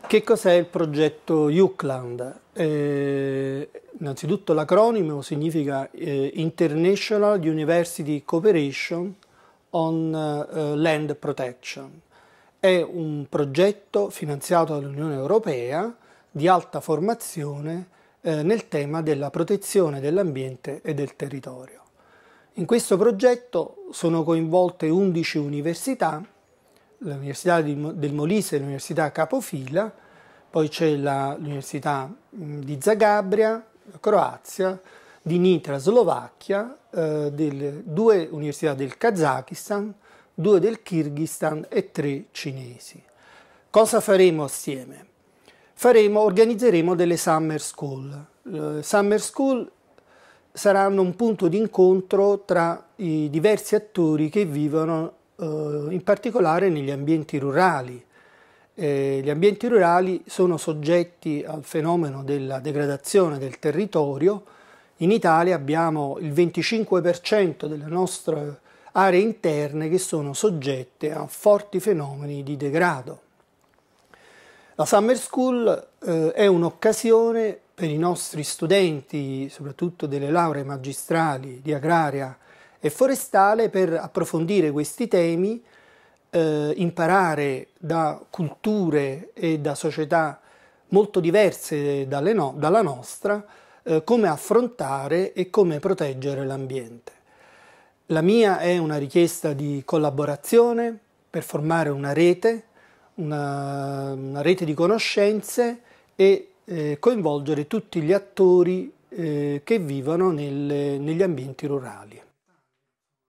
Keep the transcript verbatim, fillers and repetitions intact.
Che cos'è il progetto Jucland? Eh, innanzitutto l'acronimo significa eh, International University Cooperation on eh, Land Protection. È un progetto finanziato dall'Unione Europea di alta formazione eh, nel tema della protezione dell'ambiente e del territorio. In questo progetto sono coinvolte undici università, l'Università del Molise e l'Università Capofila, poi c'è l'Università di Zagabria, Croazia, di Nitra, Slovacchia, eh, del, due università del Kazakistan, due del Kirghizistan e tre cinesi. Cosa faremo assieme? Faremo, organizzeremo delle summer school. Le summer school saranno un punto di incontro tra i diversi attori che vivono eh, in particolare negli ambienti rurali. Eh, gli ambienti rurali sono soggetti al fenomeno della degradazione del territorio. In Italia abbiamo il venticinque per cento delle nostre aree interne che sono soggette a forti fenomeni di degrado. La Summer School eh, è un'occasione per i nostri studenti, soprattutto delle lauree magistrali di agraria e forestale, per approfondire questi temi, eh, imparare da culture e da società molto diverse dalle no, dalla nostra, eh, come affrontare e come proteggere l'ambiente. La mia è una richiesta di collaborazione per formare una rete, una, una rete di conoscenze e eh, coinvolgere tutti gli attori eh, che vivono nelle, negli ambienti rurali.